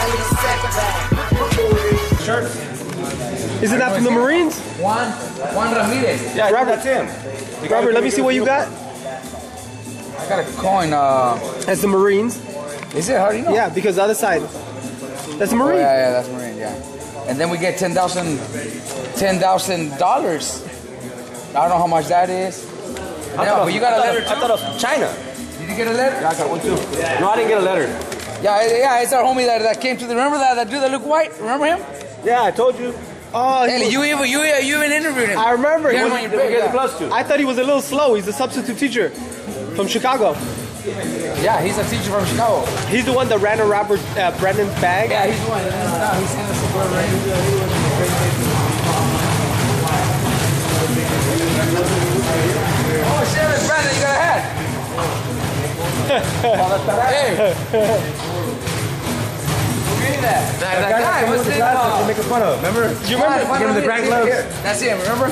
Shirt. Isn't that from the Marines? Juan Ramirez. Yeah, Robert. that's him. Robert, let me see what you got. I got a coin. That's the Marines. Is it? How do you know? Yeah, because the other side. That's a Marine. Oh, yeah, that's Marine. Yeah. And then we get $10,000. I don't know how much that is. But you got a letter too? I thought it was China. Did you get a letter? Yeah, I got one too. No, I didn't get a letter. Yeah, it's our homie that came to the. Remember that dude that looked white? Remember him? Yeah, I told you. Oh, Hey, you even interviewed him. I remember. Yeah, Did we get the plus two? I thought he was a little slow. He's a substitute teacher from Chicago. Yeah, he's a teacher from Chicago. He's the one that ran a Robert Brennan's bag. Yeah, he's the one. He's sent us over right. Oh shit, Brandon, you got a hat. Hey. That guy, what's his name? You're making fun of. Remember? You remember? Give him the grand gloves. That's him, remember?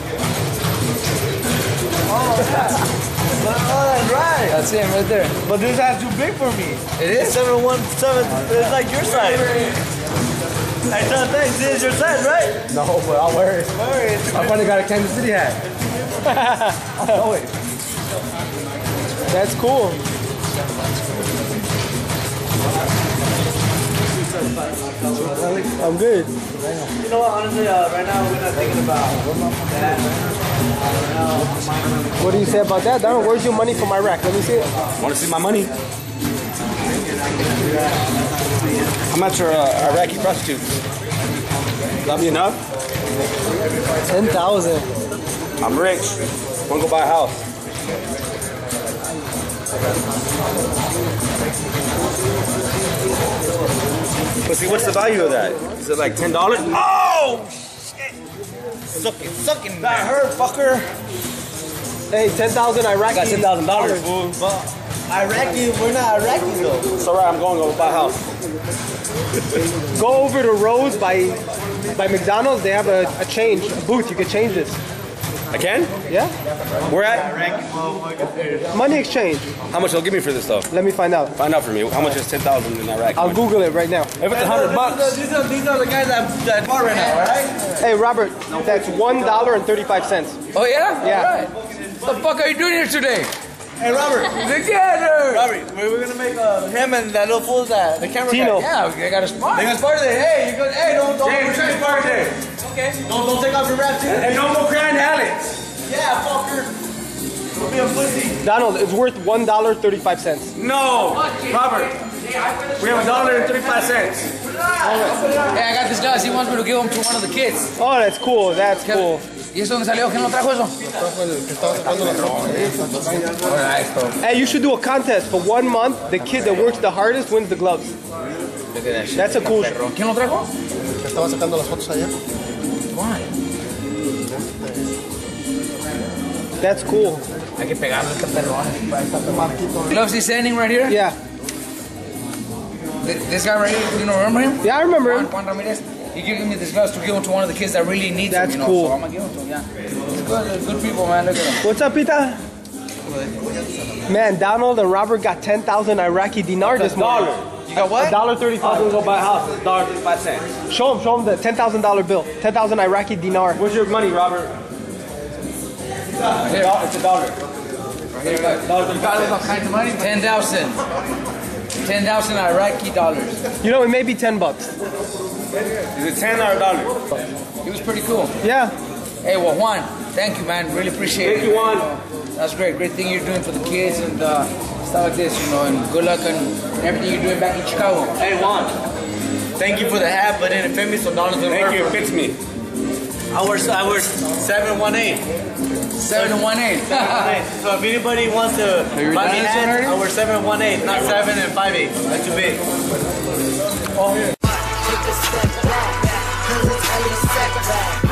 Oh, that's right. That's him right there. But this hat's too big for me. It is? 717. It's like your size. I thought thanks. This is your size, right? No, but I'll wear it. I finally got a Kansas City hat. I'll know it. That's cool. I'm good. You know what? Honestly, right now we're not thinking about that. What do you say about that, Donald? Where's your money from Iraq? Let me see it. Want to see my money? How much are Iraqi prostitutes? That'll be enough? 10,000. I'm rich. Want to go buy a house? But see, what's the value of that? Is it like $10? Oh! Shit! Sucking. That hurt, fucker. Hey, 10,000 Iraqi. I got $10,000, fool. Iraqi, we're not Iraqi though. It's alright, I'm going to buy a house. Go over to Rose by McDonald's. They have a change, a booth. You can change this. I can? Yeah? Where at? Money exchange. How much they'll give me for this though? Let me find out. Find out for me. How much is 10,000 in Iraq? I'll Google it right now. If it's $100. These are the guys that bought right now, right? Hey, Robert, that's $1.35. Oh yeah? Yeah. Right. What the fuck are you doing here today? Hey, Robert. Together! Robert, we're gonna make him and that little fool that the camera Tino. guy. Yeah, they got a spot. They got spar today. Hey, you go. Hey, don't. Hey, we're trying to spar today. Okay. Don't take off your rap too. And no more crying Alex. Yeah, fucker. Don't be a pussy. Donald, it's worth $1.35. No, Robert. We have $1.35. Hey, I got this glass. He wants me to give him to one of the kids. Oh, that's cool. That's cool. ¿Y eso dónde salió? ¿Quién lo trajo eso? Hey, you should do a contest. For 1 month, the kid that works the hardest wins the gloves. That's a cool. ¿Quién lo trajo? Estaba sacando las fotos ayer. That's cool. Hay que pegarle este perrón. Gloves he's sending right here? Yeah. This guy right here, you know, remember him? Yeah, I remember him. Juan Ramirez. He gave me this gloves to give them to one of the kids that really needs them, That's you know. cool. So I'm gonna give them to him, yeah. It's good, they're good people, man. Look at them. What's up, Pita? Man, Donald and Robert got 10,000 Iraqi dinar this morning. You got what? $1.35. I'm gonna go buy a house. $1.35. Show him the $10,000 bill. 10,000 Iraqi dinar. Where's your money, Robert? It's $1. You got all kinds of money? 10,000. 10,000 Iraqi dollars. You know, it may be $10. Is it 10 or $1? It was pretty cool. Yeah. Hey, well, Juan, thank you, man. Really appreciate it. Thank you, Juan. That's great. Great thing you're doing for the kids and stuff like this, you know, and good luck on everything you're doing back in Chicago. Hey, Juan. Thank you for the hat, but it didn't fit me, so Donald's gonna Thank work you. for It fits me. I wear 718. 718. So if anybody wants to buy me done this hats, already? I wear 718, not 7 and 5/8. That's too big. Take a step back, 'cause it's only a setback.